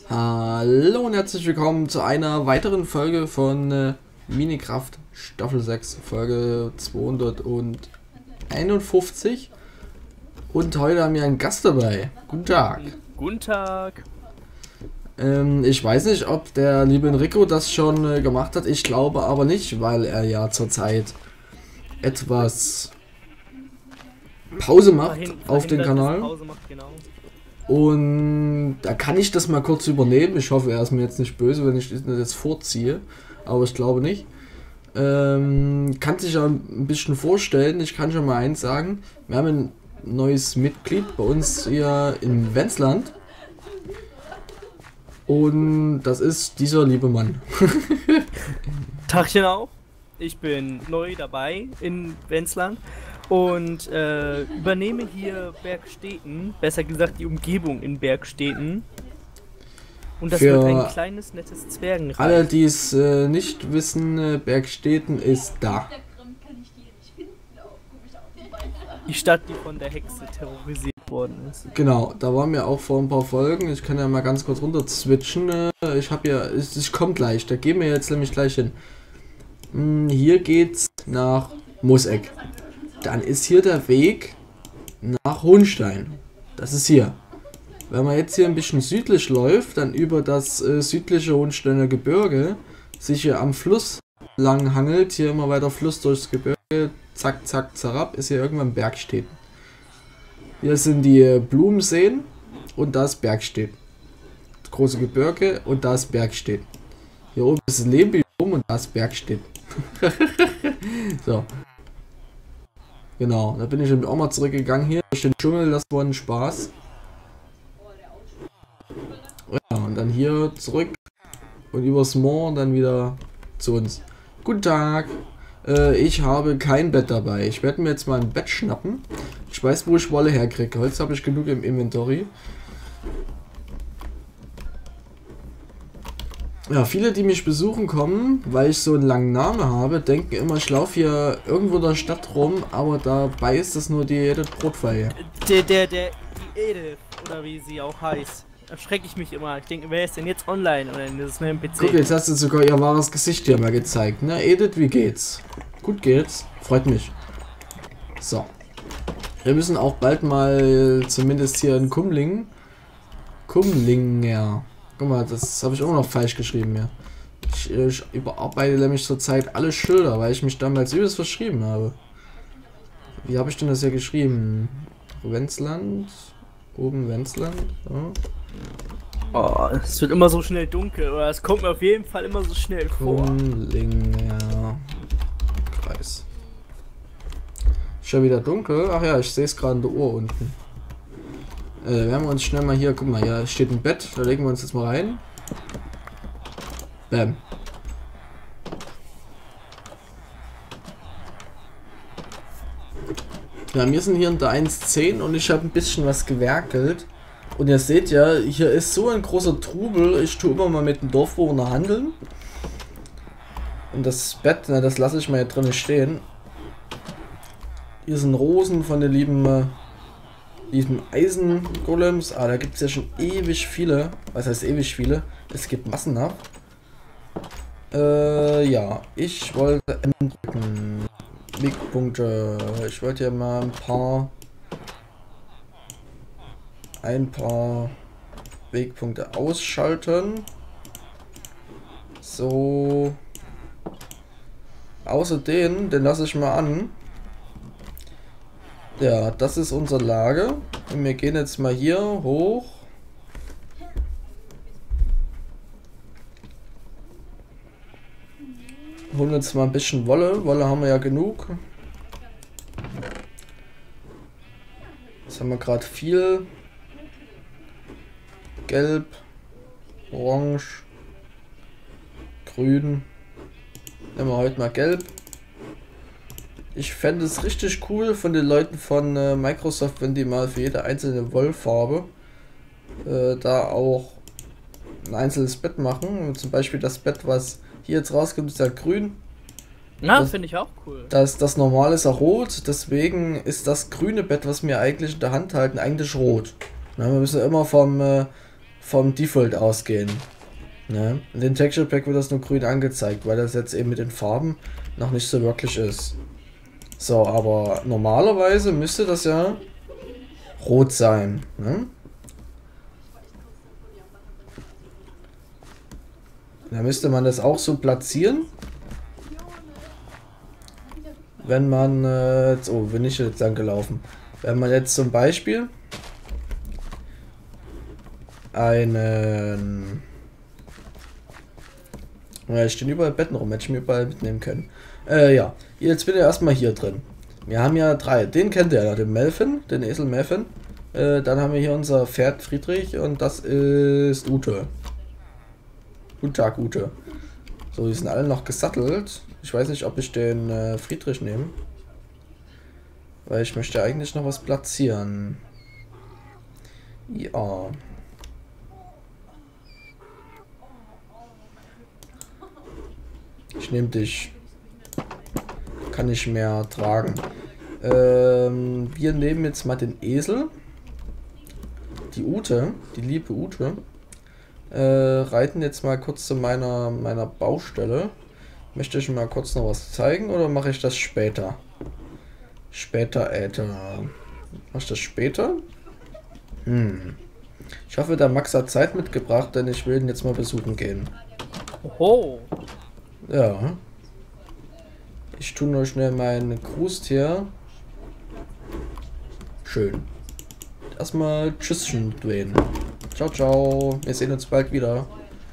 Hallo und herzlich willkommen zu einer weiteren Folge von Minecraft Staffel 6, Folge 251. Und heute haben wir einen Gast dabei. Guten Tag. Guten Tag. Ich weiß nicht, ob der liebe Enrico das schon gemacht hat. Ich glaube aber nicht, weil er ja zurzeit etwas Pause macht auf den Kanal. Pause macht, genau. Und da kann ich das mal kurz übernehmen. Ich hoffe, er ist mir jetzt nicht böse, wenn ich das jetzt vorziehe. Aber ich glaube nicht. Kann sich ja ein bisschen vorstellen. Ich kann schon mal eins sagen. Wir haben ein neues Mitglied bei uns hier in Wenzland. Und das ist dieser liebe Mann. Tagchen auch. Ich bin neu dabei in Wenzland und übernehme hier Bergsteden, besser gesagt die Umgebung in Bergsteden. Und das wird ein kleines, nettes Zwergenreich. Alle, die es nicht wissen, Bergsteden ist da. Die Stadt, die von der Hexe terrorisiert worden ist. Genau, da waren wir auch vor ein paar Folgen. Ich kann ja mal ganz kurz runter switchen. Ich habe ja, ich komme gleich, da gehen wir jetzt nämlich gleich hin. Hier geht's nach Mooseck. Dann ist hier der Weg nach Hohenstein. Das ist hier. Wenn man jetzt hier ein bisschen südlich läuft, dann über das südliche Hohensteiner Gebirge, sich hier am Fluss lang hangelt, hier immer weiter Fluss durchs Gebirge, zack, zack, zarab, ist hier irgendwann Bergsteden. Hier sind die Blumenseen und da ist Bergsteden. Das große Gebirge und da ist Bergsteden. Hier oben ist ein Lehmbiom und da ist Bergsteden. So. Genau, da bin ich auch mal zurückgegangen hier durch den Dschungel, das war ein Spaß. Ja, und dann hier zurück und übers Moor dann wieder zu uns. Guten Tag. Ich habe kein Bett dabei. Ich werde mir jetzt mal ein Bett schnappen. Ich weiß, wo ich Wolle herkriege. Holz habe ich genug im Inventory. Ja, viele, die mich besuchen kommen, weil ich so einen langen Namen habe, denken immer, ich laufe hier irgendwo in der Stadt rum, aber dabei ist das nur die Edith Brotfeier. Die Edith, oder wie sie auch heißt. Da schrecke ich mich immer. Ich denke, wer ist denn jetzt online oder ist es nur im PC? Guck, jetzt hast du sogar ihr wahres Gesicht hier mal gezeigt, ne? Edith, wie geht's? Gut geht's? Freut mich. So. Wir müssen auch bald mal, zumindest hier in Kumlingen. Kumlinger. Guck mal, das habe ich auch noch falsch geschrieben hier. Ich überarbeite nämlich zurzeit alle Schilder, weil ich mich damals übelst verschrieben habe. Wie habe ich denn das hier geschrieben? Wenzland. Oben Wenzland. So. Oh, es wird immer so schnell dunkel, oder es kommt mir auf jeden Fall immer so schnell vor. Kumlinger Kreis. Schon wieder dunkel? Ach ja, ich sehe es gerade in der Uhr unten. Werden wir uns schnell mal hier, guck mal, hier steht ein Bett, da legen wir uns jetzt mal rein. Bam. Ja, wir sind hier in der 1.10 und ich habe ein bisschen was gewerkelt. Und ihr seht ja, hier ist so ein großer Trubel, ich tue immer mal mit dem Dorfbewohner handeln. Und das Bett, na, das lasse ich mal hier drinnen stehen. Hier sind Rosen von den lieben Eisengolems. Ah, da gibt es ja schon ewig viele. Was heißt ewig viele? Es gibt massenhaft. Ja, ich wollte drücken. Wegpunkte. Ich wollte ja mal ein paar Wegpunkte ausschalten. So. Außer den lasse ich mal an. Ja, das ist unser Lager. Und wir gehen jetzt mal hier hoch. Holen uns mal ein bisschen Wolle. Wolle haben wir ja genug. Jetzt haben wir gerade viel. Gelb, Orange, Grün. Nehmen wir heute mal Gelb. Ich fände es richtig cool von den Leuten von Microsoft, wenn die mal für jede einzelne Wollfarbe da auch ein einzelnes Bett machen. Und zum Beispiel das Bett, was hier jetzt rauskommt, ist ja grün. Na, finde ich auch cool. Das normale ist auch rot, deswegen ist das grüne Bett, was wir eigentlich in der Hand halten, eigentlich rot. Na, wir müssen immer vom vom Default ausgehen. Ne? In den Texture Pack wird das nur grün angezeigt, weil das jetzt eben mit den Farben noch nicht so wirklich ist. So, aber normalerweise müsste das ja rot sein. Ne? Da müsste man das auch so platzieren. Wenn man, oh, bin ich jetzt dann gelaufen. Wenn man jetzt zum Beispiel einen, ja, es stehen überall Betten rum, hätte ich mir überall mitnehmen können. Ja, jetzt bin ich erstmal hier drin. Wir haben ja 3, den kennt ihr ja, den Melvin, den Esel Melvin. Dann haben wir hier unser Pferd Friedrich und das ist Ute. Guten Tag, Ute. So, die sind alle noch gesattelt. Ich weiß nicht, ob ich den Friedrich nehme. Weil ich möchte eigentlich noch was platzieren. Ja. Ich nehme dich. Kann ich mehr tragen. Wir nehmen jetzt mal den Esel. Die Ute, die liebe Ute. Reiten jetzt mal kurz zu meiner Baustelle. Möchte ich mal kurz noch was zeigen oder mache ich das später? Später. Mach ich das später? Ich hoffe, der Max hat Zeit mitgebracht, denn ich will ihn jetzt mal besuchen gehen. Oh. Ja. Ich tue nur schnell meinen Gruß hier. Schön. Erstmal Tschüsschen, Dwayne. Ciao, ciao. Wir sehen uns bald wieder.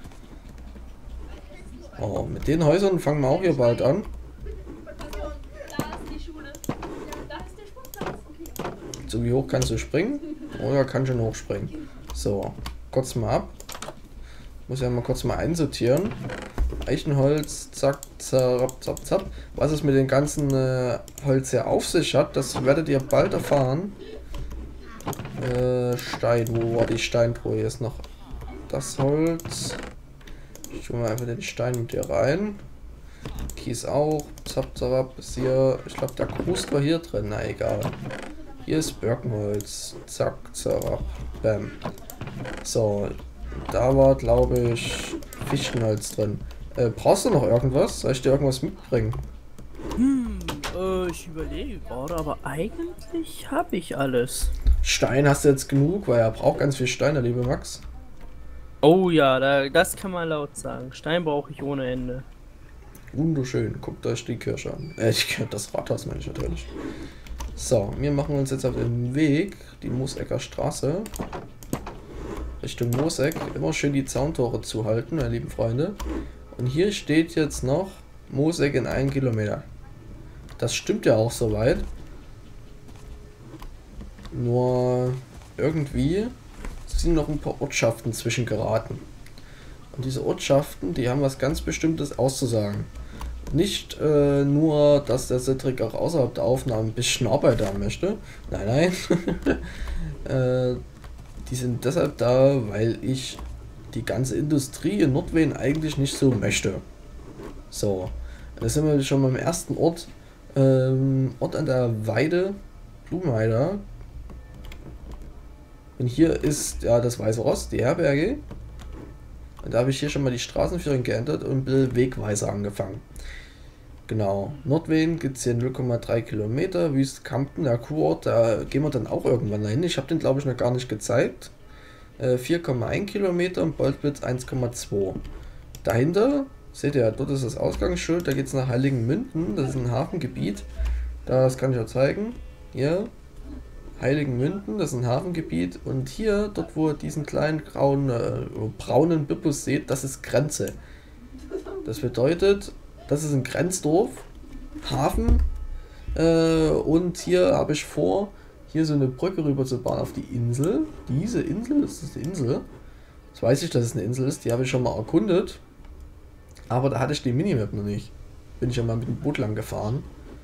Oh, mit den Häusern fangen wir auch hier bald an. So, wie hoch kannst du springen? Oder kann schon hochspringen? So, kurz mal ab. Muss ja mal kurz mal einsortieren. Eichenholz, zack, zapp, zapp, zapp. Was es mit dem ganzen Holz hier auf sich hat, das werdet ihr bald erfahren. Stein, wo war die Steintruhe? Hier ist noch das Holz. Ich tue mal einfach den Stein mit hier rein. Kies auch. Zapp, zapp, bis hier. Ich glaube, der Krust war hier drin. Na egal. Hier ist Birkenholz. Zack, zapp, bam. So, da war, glaube ich, Fichtenholz drin. Brauchst du noch irgendwas? Soll ich dir irgendwas mitbringen? Ich überlege gerade, aber eigentlich habe ich alles. Stein hast du jetzt genug, weil er braucht ganz viel Stein, der liebe Max. Oh ja, das kann man laut sagen. Stein brauche ich ohne Ende. Wunderschön. Guckt euch die Kirche an. Das Rathaus meine ich natürlich. So, wir machen uns jetzt auf den Weg, die Moosecker Straße. Richtung Mooseck. Immer schön die Zauntore zuhalten, meine lieben Freunde. Und hier steht jetzt noch Mooseck in 1 Kilometer. Das stimmt ja auch soweit. Nur irgendwie sind noch ein paar Ortschaften zwischengeraten. Und diese Ortschaften, die haben was ganz Bestimmtes auszusagen. Nicht nur, dass der Cedric auch außerhalb der Aufnahmen ein bisschen Arbeit haben möchte. Nein, nein. Die sind deshalb da, weil ich die ganze Industrie in Nordwehen eigentlich nicht so möchte. So, da sind wir schon beim ersten Ort. Ort an der Weide, Blumenheider. Und hier ist ja das Weiße Ross, die Herberge. Und da habe ich hier schon mal die Straßenführung geändert und Wegweiser angefangen. Genau. Nordwehen gibt es hier 0,3 Kilometer. Wüstkampen, der Kurort, da gehen wir dann auch irgendwann hin. Ich habe den, glaube ich, noch gar nicht gezeigt. 4,1 Kilometer und Boltblitz 1,2. Dahinter, seht ihr, dort ist das Ausgangsschild, da geht es nach Heiligenmünden. Das ist ein Hafengebiet. Das kann ich euch zeigen. Hier. Heiligenmünden, das ist ein Hafengebiet. Und hier, dort wo ihr diesen kleinen braunen Bippus seht, das ist Grenze. Das bedeutet, das ist ein Grenzdorf, Hafen, und hier habe ich vor, hier so eine Brücke rüber zu bauen auf die Insel. Diese Insel, ist das eine Insel? Das weiß ich, dass es eine Insel ist, die habe ich schon mal erkundet. Aber da hatte ich die Minimap noch nicht. Bin ich ja mal mit dem Boot lang gefahren.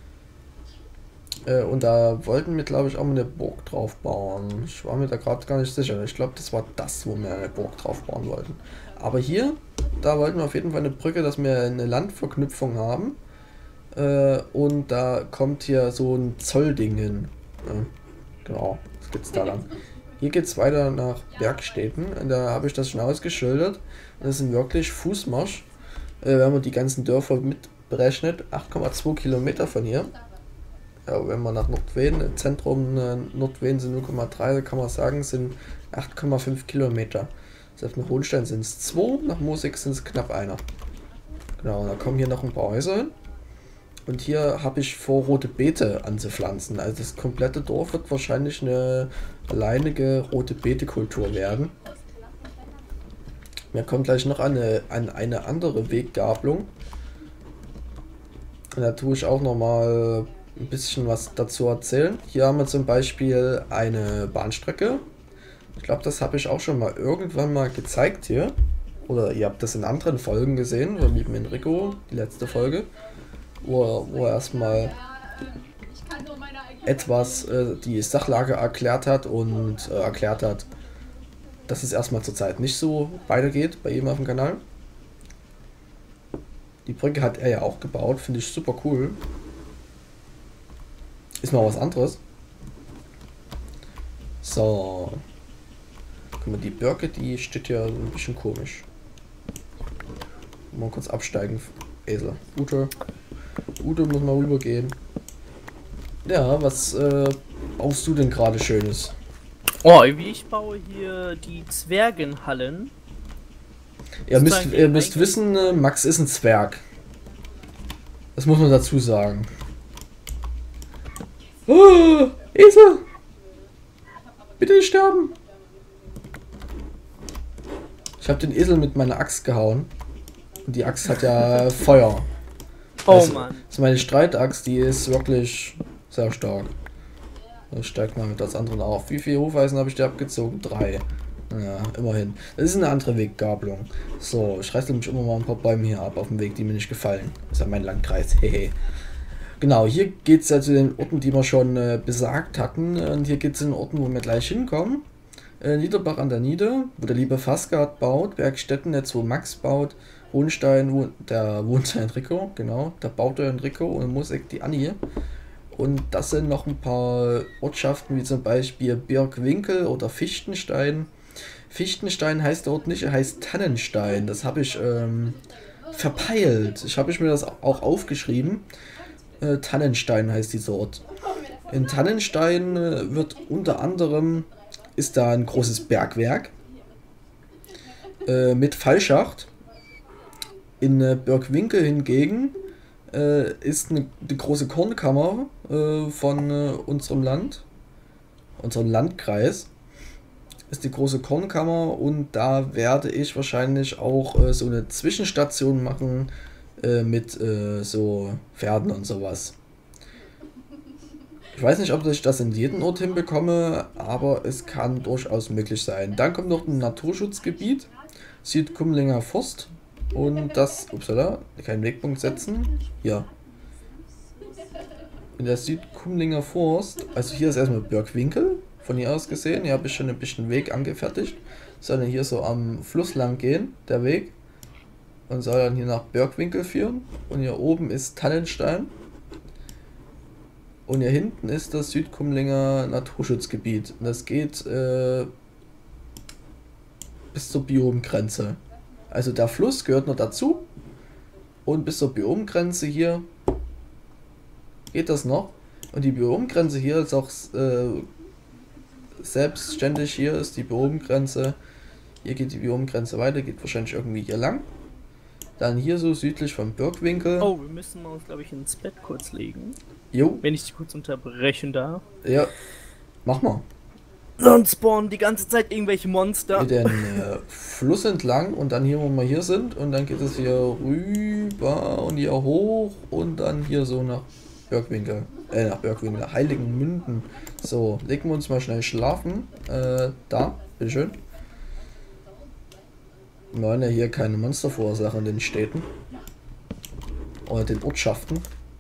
Und da wollten wir, glaube ich, auch mal eine Burg drauf bauen. Ich war mir da gerade gar nicht sicher. Ich glaube, das war das, wo wir eine Burg drauf bauen wollten. Aber hier, da wollten wir auf jeden Fall eine Brücke, dass wir eine Landverknüpfung haben. Und da kommt hier so ein Zollding hin. Genau, das geht's da lang. Hier geht es weiter nach Bergstetten. Und da habe ich das schon ausgeschildert. Und das sind wirklich Fußmarsch. Wenn man die ganzen Dörfer mit berechnet, 8,2 Kilometer von hier. Ja, wenn man nach Nordweden, Zentrum Nordweden sind 0,3, kann man sagen, sind 8,5 Kilometer. Das heißt, nach Hohenstein sind es 2, nach Moosig sind es knapp einer. Genau, und da kommen hier noch ein paar Häuser hin. Und hier habe ich vor, rote Beete anzupflanzen. Also das komplette Dorf wird wahrscheinlich eine alleinige rote Beete-Kultur werden. Mir kommt gleich noch eine andere Weggabelung. Und da tue ich auch nochmal ein bisschen was dazu erzählen. Hier haben wir zum Beispiel eine Bahnstrecke. Ich glaube, das habe ich auch schon mal irgendwann mal gezeigt hier. Oder ihr habt das in anderen Folgen gesehen, von lieben Enrico, die letzte Folge. Wo er erstmal etwas die Sachlage erklärt hat und erklärt hat, dass es erstmal zurzeit nicht so weitergeht bei ihm auf dem Kanal. Die Brücke hat er ja auch gebaut, finde ich super cool. Ist mal was anderes. So. Guck mal, die Birke, die steht ja ein bisschen komisch. Mal kurz absteigen, Esel. Ute muss mal rübergehen. Ja, was baust du denn gerade Schönes? Oh, ich baue hier die Zwergenhallen. Ihr müsst wissen, Max ist ein Zwerg. Das muss man dazu sagen. Oh, Esel! Bitte nicht sterben! Ich habe den Esel mit meiner Axt gehauen. Und die Axt hat ja Feuer. Oh Mann. Das ist meine Streitaxt, die ist wirklich sehr stark. Ich steig mal mit das andere auf. Wie viele Hufeisen habe ich dir abgezogen? 3. Ja, immerhin. Das ist eine andere Weggabelung. So, ich reiße nämlich immer mal ein paar Bäume hier ab auf dem Weg, die mir nicht gefallen. Das ist ja mein Landkreis. Hehe. Genau, hier geht es ja zu den Orten, die wir schon besagt hatten. Und hier geht es zu den Orten, wo wir gleich hinkommen. Niederbach an der Nieder, wo der liebe Fasgard baut. Bergstetten, jetzt wo Max baut. Hohenstein, der wohnt Enrico, genau. Da baut der Enrico und Mooseg die Annie. Und das sind noch ein paar Ortschaften, wie zum Beispiel Birkwinkel oder Fichtenstein. Fichtenstein heißt dort nicht, er heißt Tannenstein. Das habe ich verpeilt. Ich habe mir das auch aufgeschrieben. Tannenstein heißt dieser Ort. In Tannenstein wird unter anderem, ist da ein großes Bergwerk mit Fallschacht. In Birkwinkel hingegen ist eine große Kornkammer von unserem Landkreis. Ist die große Kornkammer und da werde ich wahrscheinlich auch so eine Zwischenstation machen mit so Pferden und sowas. Ich weiß nicht, ob ich das in jeden Ort hinbekomme, aber es kann durchaus möglich sein. Dann kommt noch ein Naturschutzgebiet, Südkumlinger Forst. Und das, upsala, keinen Wegpunkt setzen. Hier. In der Südkumlinger Forst, also hier ist erstmal Birkwinkel, von hier aus gesehen. Hier habe ich schon ein bisschen Weg angefertigt. Soll dann hier so am Fluss lang gehen, der Weg. Und soll dann hier nach Birkwinkel führen. Und hier oben ist Tannenstein. Und hier hinten ist das Südkumlinger Naturschutzgebiet. Und das geht bis zur Biomgrenze. Also der Fluss gehört noch dazu und bis zur Biomgrenze hier geht das noch. Und die Biomgrenze hier ist auch selbstständig. Hier ist die Biomgrenze. Hier geht die Biomgrenze weiter, geht wahrscheinlich irgendwie hier lang. Dann hier so südlich vom Birkwinkel. Oh, wir müssen uns, glaube ich, ins Bett kurz legen. Jo. Wenn ich dich kurz unterbrechen darf. Ja, mach mal. Sonst spawnen die ganze Zeit irgendwelche Monster. Mit den Fluss entlang und dann hier, wo wir hier sind. Und dann geht es hier rüber und hier hoch und dann hier so nach Birkwinkel. Nach Heiligenmünden. So, legen wir uns mal schnell schlafen. Da, bitteschön. Wir wollen ja hier keine Monster verursachen in den Städten. Oder den Ortschaften.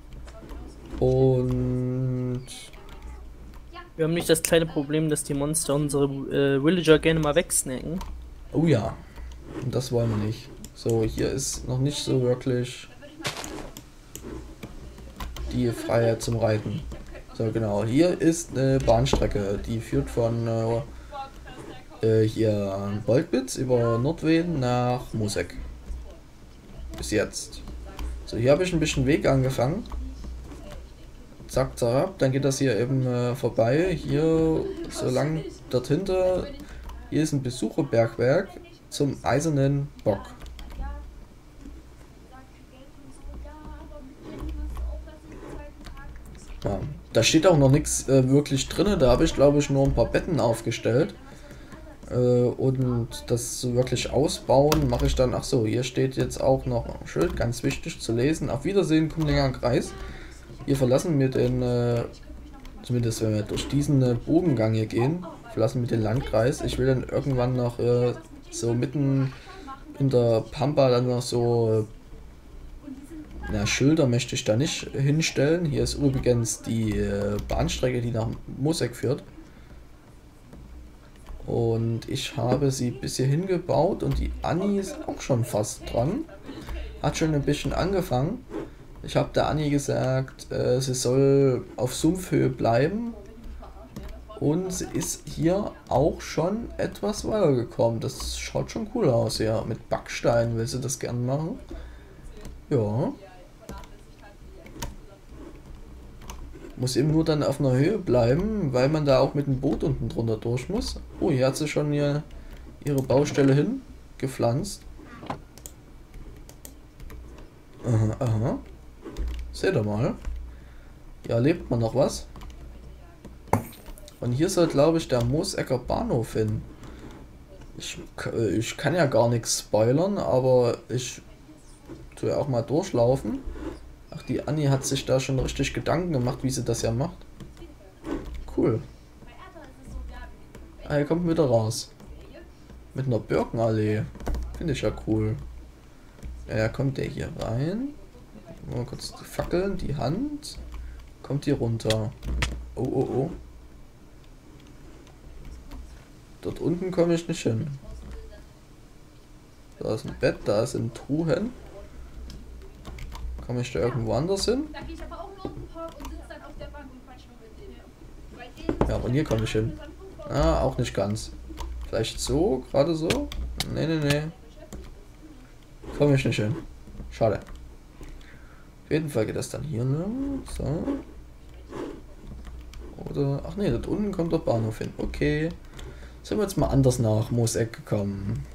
Und wir haben nicht das kleine Problem, dass die Monster unsere Villager gerne mal wegsnacken. oh ja, und das wollen wir nicht. So, hier ist noch nicht so wirklich die Freiheit zum Reiten. So, genau, hier ist eine Bahnstrecke, die führt von hier Boltbitz über Nordweden nach Mosek. Bis jetzt. So, hier habe ich ein bisschen Weg angefangen. Zack, zack, dann geht das hier eben vorbei. Hier, so lang dort hinter, hier ist ein Besucherbergwerk zum Eisernen Bock. Ja, da steht auch noch nichts wirklich drin. Da habe ich, glaube ich, nur ein paar Betten aufgestellt. Und das wirklich ausbauen mache ich dann. Ach so, hier steht jetzt auch noch ein Schild, ganz wichtig zu lesen. Auf Wiedersehen, Kumlinger Kreis. Hier verlassen wir den, zumindest wenn wir durch diesen Bogengang hier gehen, verlassen wir den Landkreis. Ich will dann irgendwann noch so mitten in der Pampa dann noch so, na, Schilder möchte ich da nicht hinstellen. Hier ist übrigens die Bahnstrecke, die nach Mosek führt. Und ich habe sie bis hier hingebaut und die Anni ist auch schon fast dran. Hat schon ein bisschen angefangen. Ich habe der Anni gesagt, sie soll auf Sumpfhöhe bleiben. Und sie ist hier auch schon etwas weitergekommen. Das schaut schon cool aus, ja. Mit Backstein will sie das gern machen. Ja. Muss eben nur dann auf einer Höhe bleiben, weil man da auch mit dem Boot unten drunter durch muss. Oh, hier hat sie schon ihre Baustelle hingepflanzt. Aha, aha. Seht ihr mal. Ja, lebt man noch was. Und hier soll, glaube ich, der Mosecker Bahnhof hin. Ich kann ja gar nichts spoilern, aber ich tue ja auch mal durchlaufen. Ach, die Anni hat sich da schon richtig Gedanken gemacht, wie sie das ja macht. Cool. Ah, hier kommt wieder raus. Mit einer Birkenallee. Finde ich ja cool. Ja, kommt der hier rein. Mal kurz die Fackeln, die Hand. Kommt hier runter. Oh, oh, oh. Dort unten komme ich nicht hin. Da ist ein Bett, da sind Truhen. Komme ich da irgendwo anders hin? Ja, und hier komme ich hin. Ah, auch nicht ganz. Vielleicht so, gerade so? Nee, nee, nee. Komme ich nicht hin. Schade. Auf jeden Fall geht das dann hier lang. So. Oder, ach nee, dort unten kommt der Bahnhof hin. Okay. Sind wir jetzt mal anders nach Mosek gekommen.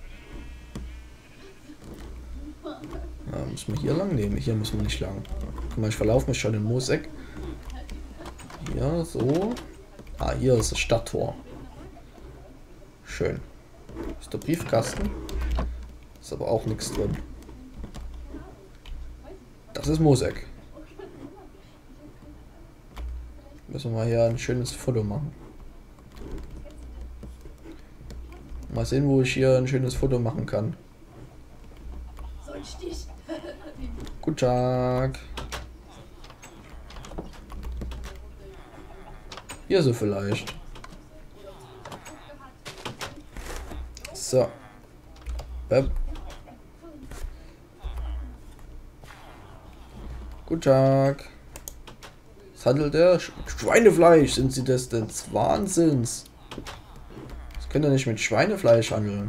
Ja, müssen wir hier lang nehmen? Hier müssen wir nicht lang. Guck mal, ich verlaufe mich schon in Mosek. Hier, so. Ah, hier ist das Stadttor. Schön. Ist der Briefkasten. Ist aber auch nichts drin. Das ist Mosek. Müssen wir hier ein schönes Foto machen. Mal sehen, wo ich hier ein schönes Foto machen kann. Guten Tag. Hier so vielleicht. So. Guten Tag. Was handelt der? Schweinefleisch, sind Sie das des Wahnsinns? Das könnt ihr nicht mit Schweinefleisch handeln.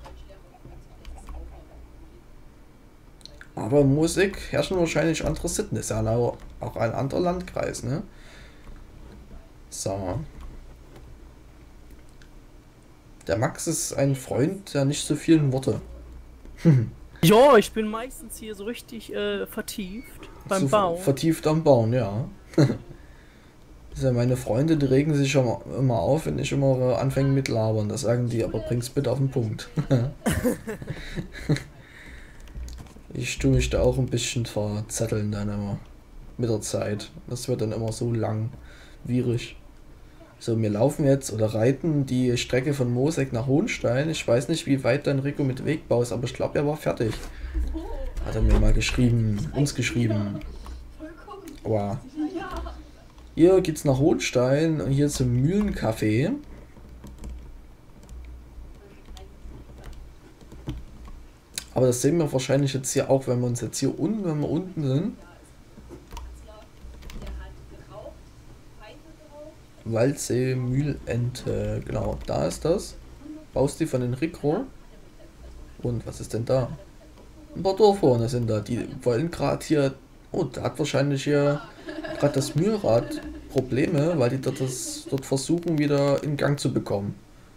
Aber in Mosek herrschen wahrscheinlich andere Sitten. Ist ja auch ein anderer Landkreis, ne? So. Der Max ist ein Freund der nicht so vielen Worte. Ja, ich bin meistens hier so richtig vertieft beim Bauen. Vertieft am Bauen, ja. Ja, meine Freunde, die regen sich schon immer auf, wenn ich immer anfange mit Labern. Das sagen die, aber bring's bitte auf den Punkt. Ich tue mich da auch ein bisschen verzetteln dann immer mit der Zeit. Das wird dann immer so langwierig. So, wir laufen jetzt oder reiten die Strecke von Mosek nach Hohenstein. Ich weiß nicht, wie weit dein Rico mit Wegbau ist, aber ich glaube, er war fertig. Hat er mir mal geschrieben, uns geschrieben. Wow. Hier geht's nach Hohenstein und hier zum Mühlencafé. Aber das sehen wir wahrscheinlich jetzt hier auch, wenn wir uns jetzt hier unten, wenn wir unten sind. Waldsee, Mühlente, genau, da ist das. baust die von Enrico. Und was ist denn da? Ein paar Dorfbewohner sind da, die wollen gerade hier. Oh, da hat wahrscheinlich hier gerade das Mühlrad Probleme, weil die dort versuchen wieder in Gang zu bekommen.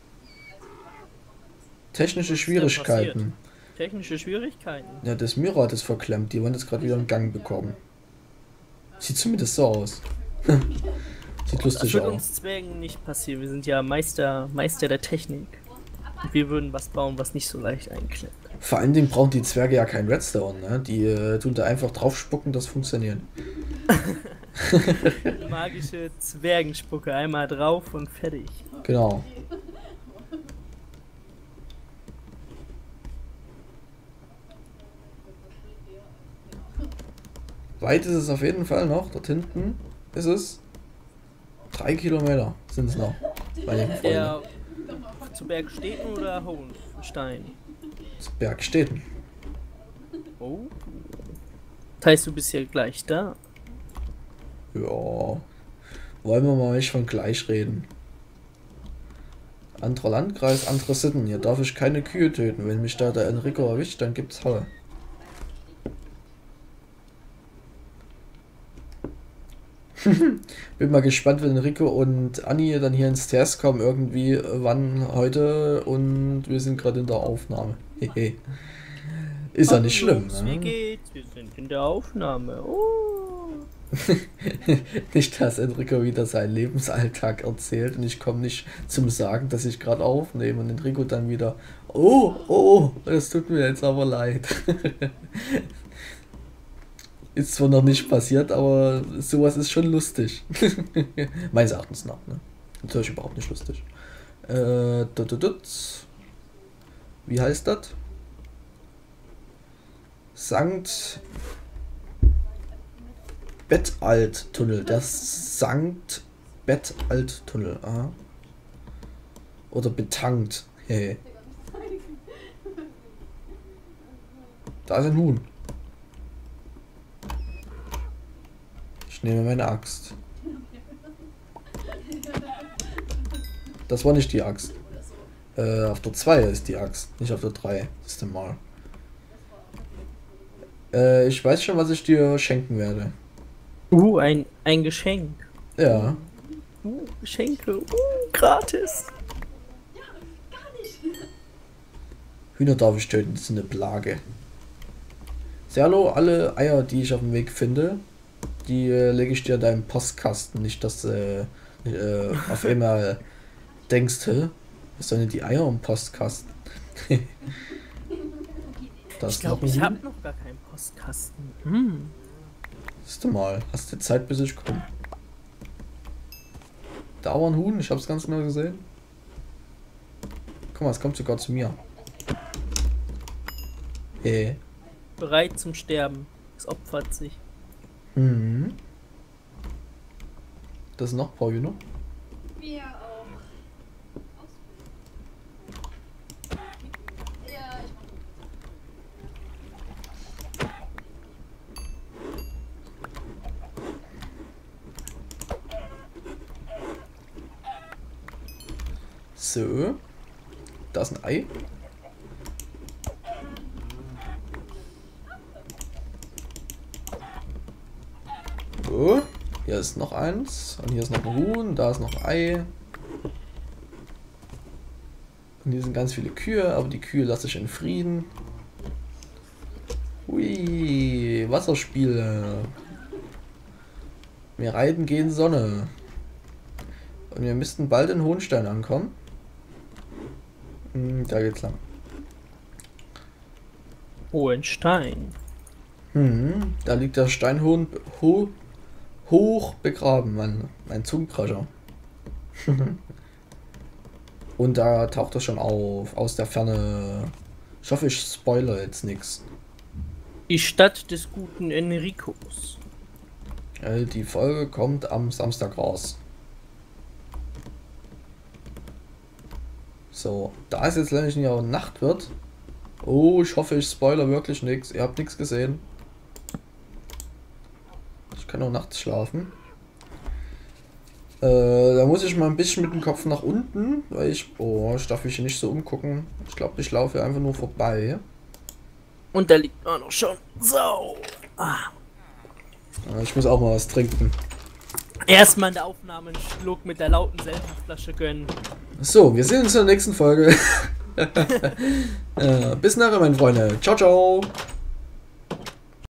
Technische Schwierigkeiten. Technische Schwierigkeiten? Ja, das Mühlrad ist verklemmt, die wollen das gerade wieder in Gang bekommen. Sieht zumindest so aus. Sieht lustig aus. Das wird uns Zwergen nicht passieren, wir sind ja Meister der Technik. Wir würden was bauen, was nicht so leicht einklemmt. Vor allen Dingen brauchen die Zwerge ja kein Redstone, ne? Die tun da einfach drauf spucken, das funktioniert. Magische Zwergenspucke, einmal drauf und fertig. Genau. Weit ist es auf jeden Fall noch. Dort hinten ist es 3 Kilometer sind es noch. Meine Freunde. Zu Bergsteden oder Hohenstein? Zu Bergsteden. Oh. Das heißt, du bist ja gleich da. Ja. Wollen wir mal nicht von gleich reden. Anderer Landkreis, andere Sitten. Hier darf ich keine Kühe töten. Wenn mich da der Enrico erwischt, dann gibt's Halle. Bin mal gespannt, wenn Enrico und Anni dann hier ins TS kommen, irgendwie wann heute, und wir sind gerade in der Aufnahme. Ist ja nicht schlimm. Jungs, wie geht's? Wir sind in der Aufnahme. Oh. Nicht, dass Enrico wieder seinen Lebensalltag erzählt und ich komme nicht zum Sagen, dass ich gerade aufnehme und Enrico dann wieder, oh, das tut mir jetzt aber leid. Ist zwar noch nicht passiert, aber sowas ist schon lustig. Meines Erachtens nach, ne? Natürlich überhaupt nicht lustig. Wie heißt das? Sankt Bettalttunnel. Der Sankt Bettalttunnel. Aha. Oder betankt. Hey. Da ist ein Huhn. Ich nehme meine Axt. Das war nicht die Axt. Auf der 2 ist die Axt, nicht auf der 3. Das ist denn mal. Ich weiß schon, was ich dir schenken werde. Ein Geschenk. Ja. Geschenke. Gratis. Hühner darf ich töten, das ist eine Plage. Serlo, alle Eier, die ich auf dem Weg finde, die lege ich dir in deinen Postkasten. Nicht, dass auf einmal denkst, was sollen denn die Eier im Postkasten? Ich glaube, ich habe noch gar keinen Postkasten. Siehst du mal, hast du Zeit, bis ich komme? Da war ein Huhn, ich hab's ganz genau gesehen. Guck mal, es kommt sogar zu mir. Hey. Bereit zum Sterben. Es opfert sich. Mhm. Das sind noch ein paar Hühner. Wir auch. Ja, ich So. Da ist ein Ei. So. Hier ist noch eins. Und hier ist noch ein Huhn. Da ist noch ein Ei. Und hier sind ganz viele Kühe, aber die Kühe lasse ich in Frieden. Hui, Wasserspiele. Wir reiten gegen Sonne. Und wir müssten bald in Hohenstein ankommen. Da geht's lang. Hohenstein. Da liegt der Steinhohn hoch begraben, mein Zungenkrascher. Und da taucht er schon auf, aus der Ferne. Ich hoffe, ich spoilere jetzt nichts. Die Stadt des guten Enricos. Die Folge kommt am Samstag raus. So, da es jetzt nämlich ja Nacht wird. Oh, ich hoffe, ich spoilere wirklich nichts. Ihr habt nichts gesehen. Ich kann auch nachts schlafen. Da muss ich mal ein bisschen mit dem Kopf nach unten, weil ich darf mich hier nicht so umgucken. Ich glaube, ich laufe hier einfach nur vorbei. Und da liegt auch noch schon. So. Ich muss auch mal was trinken. Erstmal in der Aufnahme einen Schluck mit der lauten Seltenflasche gönnen. So, wir sehen uns in der nächsten Folge. Bis nachher, meine Freunde. Ciao, ciao.